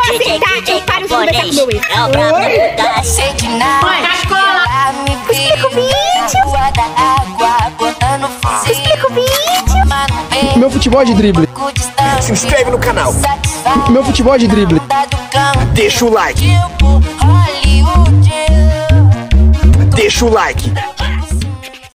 acertar, eu paro de conversar com meu ex. É o brabo da Sentinela. Mãe, da escola. Explica o vídeo. Explica o vídeo. Meu futebol de drible. Se inscreve no canal. Meu futebol de drible. Deixa o like. Deixa o like.